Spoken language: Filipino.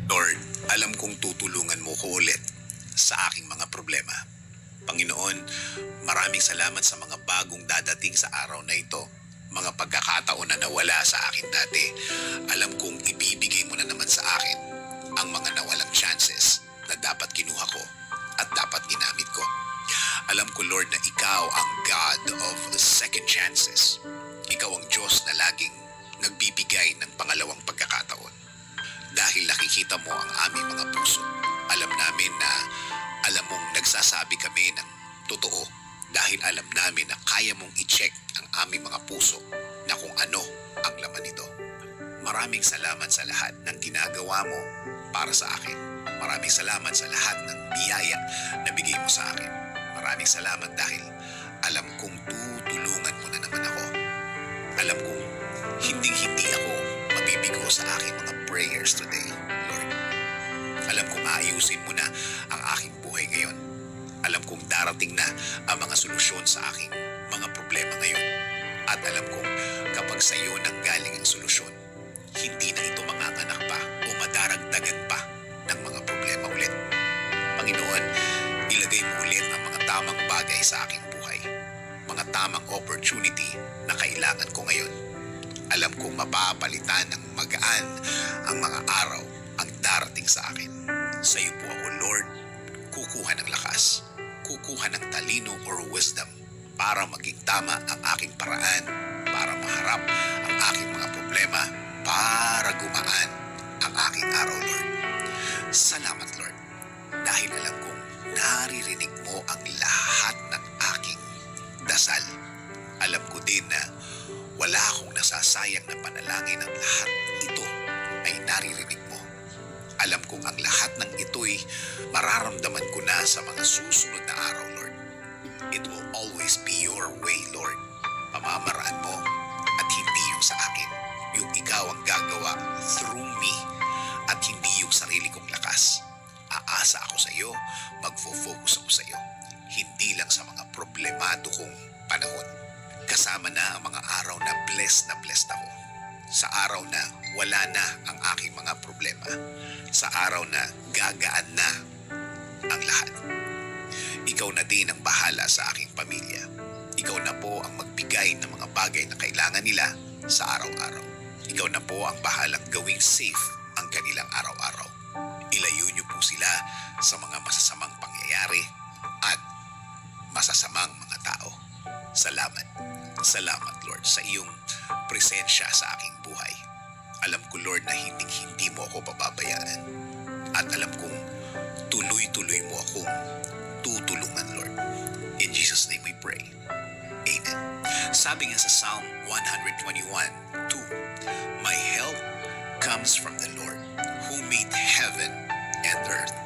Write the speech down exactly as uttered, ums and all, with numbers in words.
Lord, alam kong tutulungan mo ko ulit sa aking mga problema. Panginoon, maraming salamat sa mga bagong dadating sa araw na ito. Mga pagkakataon na nawala sa akin dati. Alam kong ibibigay mo na naman sa akin ang mga nawalang chances na dapat kinuha ko at dapat ginamit ko. Alam ko, Lord, na ikaw ang God of second chances. Ikaw ang Diyos na laging nagbibigay ng pangalawang pagkakataon. Dahil nakikita mo ang aming mga puso, alam namin na alam mong nagsasabi kami ng totoo dahil alam namin na kaya mong i-check ang aming mga puso na kung ano ang laman nito. Maraming salamat sa lahat ng ginagawa mo para sa akin. Maraming salamat sa lahat ng biyaya na bigay mo sa akin. Maraming salamat dahil alam kong tutulungan mo na naman ako. Alam kong hindi-hindi ako mabibigo sa aking mga prayers today, Lord. Alam kong aayusin mo na ang aking buhay ngayon. Alam kong darating na ang mga solusyon sa aking mga problema ngayon. At alam kong kapag sa iyo nanggaling ang solusyon, hindi na ito manganganak pa o madaragdagan pa ng mga problema ulit. Panginoon, ilagay mo ulit ang mga tamang bagay sa aking buhay. Mga tamang opportunity na kailangan ko ngayon. Alam kong mapapalitan ng magaan ang mga araw ang darating sa akin. Sa iyo po ako, Lord, kukuha ng lakas, kukuha ng talino or wisdom para maging tama ang aking paraan, para maharap ang aking mga problema, para gumaan ang aking araw, Lord. Salamat, Lord, dahil alam kong naririnig mo ang lahat ng aking dasal. Alam ko din na wala akong nasasayang na panalangin at lahat ito ay naririnig mo. Alam kong ang lahat ng ito'y mararamdaman ko na sa mga susunod na araw, Lord. It will always be your way, Lord. Pamamaraan mo at hindi yung sa akin. Yung ikaw ang gagawa through me at hindi yung sarili kong lakas. Aasa ako sa iyo, magfo-focus ako sa iyo. Hindi lang sa mga problemado kong panahon. Kasama na ang mga araw na blessed na blessed ako. Sa araw na wala na ang aking mga problema. Sa araw na gagaan na ang lahat. Ikaw na din ang bahala sa aking pamilya. Ikaw na po ang magbigay ng mga bagay na kailangan nila sa araw-araw. Ikaw na po ang bahalang gawing safe ang kanilang araw-araw. Ilayo niyo po sila sa mga masasamang pangyayari at masasamang mga tao. Salamat. Salamat, Lord, sa iyong presensya sa aking buhay. Alam ko, Lord, na hindi-hindi mo ako pababayaan. At alam kong tuloy-tuloy mo akong tutulungan, Lord. In Jesus' name we pray. Amen. Sabi nga sa Psalm one twenty-one two, my help comes from the Lord who made heaven and earth.